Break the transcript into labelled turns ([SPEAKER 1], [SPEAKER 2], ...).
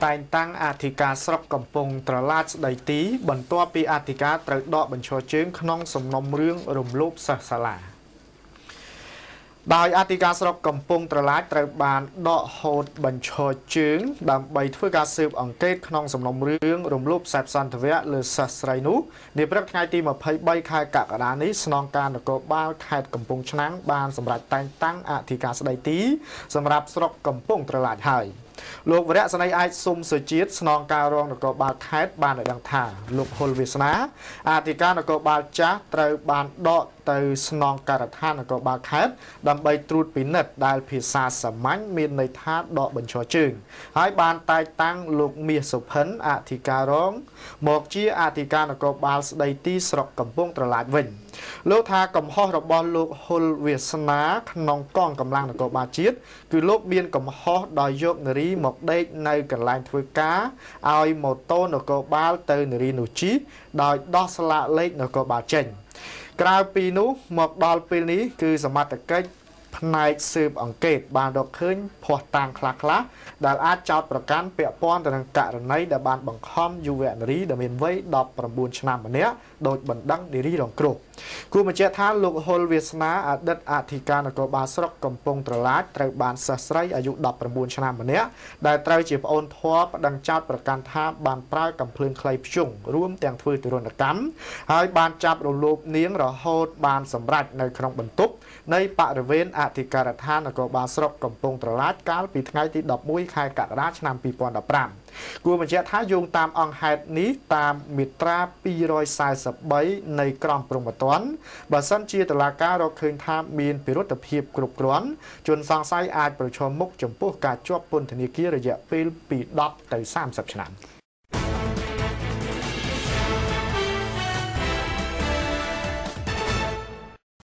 [SPEAKER 1] តែងតាំងអធិការស្រុកកំពង់ត្រឡាចស្ដីទីបន្ទាប់ពីអធិការត្រូវដកបញ្ឈរជើងក្នុងសំណុំរឿងរំលោភសិស្សសាលាដោយអធិការស្រុកកំពង់ត្រឡាចត្រូវបានដកហូតបញ្ឈរជើងដើម្បីធ្វើការស៊ើបអង្កេតក្នុងសំណុំរឿងរំលោភសេពសន្តិវៈលើសិស្សស្រីនោះនាព្រឹកថ្ងៃទី23ខែកក្កដានេះស្នងការនគរបាលខេត្តកំពង់ឆ្នាំងបានសម្រេចតែងតាំងអធិការស្ដីទីសម្រាប់ស្រុកកំពង់ត្រឡាចហើយលោកវរៈស្នេហ៍អាចសុំសុជាតិស្នងការរងនគរបាលខេត្តបានឲ្យដឹងថាលោកហ៊ុលវាសនាអធិការនគរបាលចាស់ត្រូវបានដកទៅស្នងការដ្ឋាននគរបាលខេត្តដើម្បីត្រួតពិនិត្យដែលភាសាសាមញ្ញមានន័យថាដកបញ្ឈរជើងហើយបានតែងតាំងលោកមាសសុភិនអធិការរងមកជាអធិការនគរបាលស្ដីទីស្រុកកំពង់ត្រឡាចវិញលោកថាកំហុសរបស់លោកហ៊ុលវាសនាក្នុងកងកម្លាំងនគរបាលជាតិគឺលោកមានកំហុសដោយយកនារីមកដេកនៅកន្លែងធ្វើការឲ្យម៉ូតូនគរបាលទៅនារីនោះជិះដោយដោះស្លាកលេខនគរបាលចេញក្រៅពីនោះមកដល់ពេលនេះគឺសមត្ថកិច្ចផ្នែកស៊ើបអង្កេតបានរកឃើញភស្តុតាងខ្លះៗដែលអាចចោទប្រកាន់ពាក់ព័ន្ធទៅនឹងករណីដែលបានបង្ខំយុវនារីដែលមានវ័យ19ឆ្នាំម្នាក់ដោយបណ្ដឹងនារីរងគ្រោះគួរបញ្ជាក់ថាលោកហ៊ុលវាសនាអតីតអធិការនគរបាលស្រុកកំពង់ត្រឡាចត្រូវបានសិស្សស្រីអាយុ19ឆ្នាំម្នាក់ដែលត្រូវជាប្អូនធម៌ប្តឹងចោទប្រកាន់ថាបានប្រើកាំភ្លើងខ្លីព្យុងរួមទាំងធ្វើទរណកម្មហើយបានចាប់រំលោភនាងរហូតបានសម្រេចនៅក្នុងបន្ទប់នៃបរិវេណអធិការដ្ឋាននគរបាលស្រុកកំពង់ត្រឡាចកាលពីថ្ងៃទី11ខែកក្កដាឆ្នាំ2015គួរបញ្ជាក់ថាយោងតាមអង្គហេតុនេះតាមមាត្រា243នៃក្រមព្រហ្មទណ្ឌបើសិនជាតុលាការរកឃើញថាមានពិរុទ្ធភាពគ្រប់គ្រាន់ជនសង្ស័យអាចប្រឈមមុខចំពោះការជាប់ពន្ធនាគាររយៈពេលពី10ទៅ30ឆ្នាំ